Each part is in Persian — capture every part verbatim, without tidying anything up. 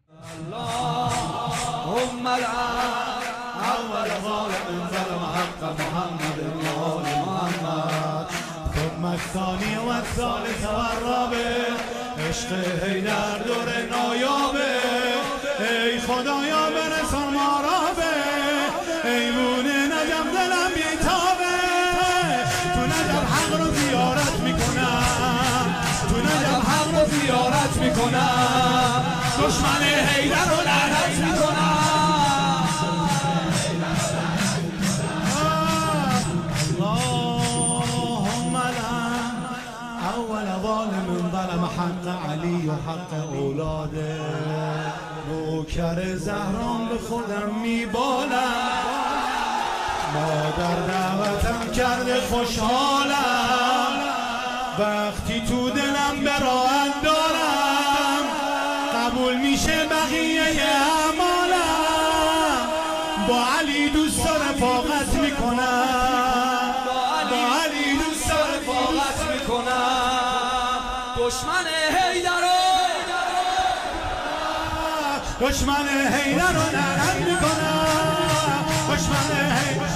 اللهم اول ظالم ظلم حق محمد وآل محمد ثم الثاني والثالث والرابع عشق حیدر دور نایابه ای خدایا برسان ما را به ایوون نجف دلم بیتابه تو نجف حق رو زیارت میکنم تو نجف حق رو زیارت میکنم دشمن حیدر رو لعنت میکنم اللهم لعن اول ظالم ظلم حق علی و حق اولاده نوکر زهران به خودم میبالم مادر دعوتم کرده خوشحالم وقتی تو دلم براحت دارم قبول میشه بقیه اعمالم با علی دوست رفاقت میکنم با علی دوست رفاقت میکنم دشمن حیدر دشمن حیدر رو لعنت میکنم دشمن حیدر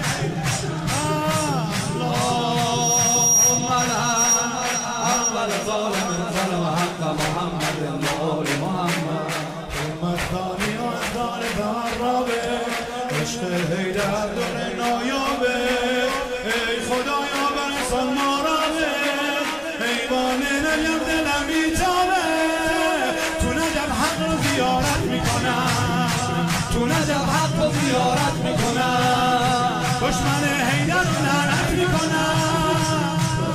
اللهم لعن اول ظالم ظلم حق محمد وآل محمد ثم الثاني والثالث والرابع عشق حیدر دور نایابه ای خدایا برسان ما را به ایوان نجف دلم بیتابه تو نجف حق رو زیارت میکنم تو نجف حق رو زیارت میکنم دشمن حیدر رو لعنت میکنم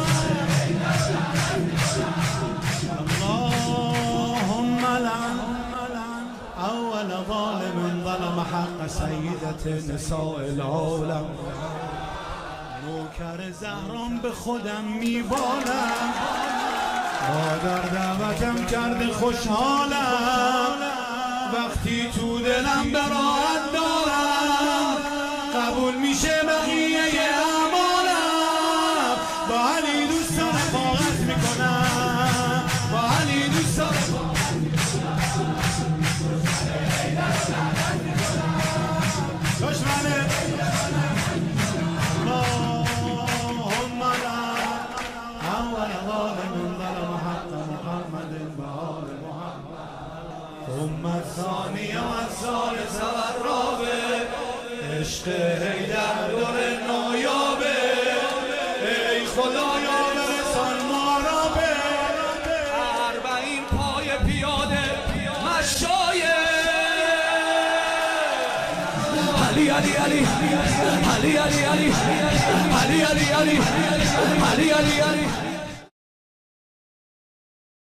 اللهم لعن اول ظالم ظلم حق سیدت نساء العالم نوکر زهران به خودم میبالم مادر دعوتم کرده خوشحالم وقتی تو دلم براحت دارم قبول میشه بقیه اعمالم با علی دوست رفاقت میکنم با علی دوست رفاقت میکنم دشمن اللهم لعن اول ظالم ظلم حق محمد وآل محمد ثم الثاني والثالث والرابع عشق حیدر دور نایابه ای خدایا برسان ما را به اربعین پای پیاده مشایه علی علی علی علی علی علی علی علی علی علی علی علی علی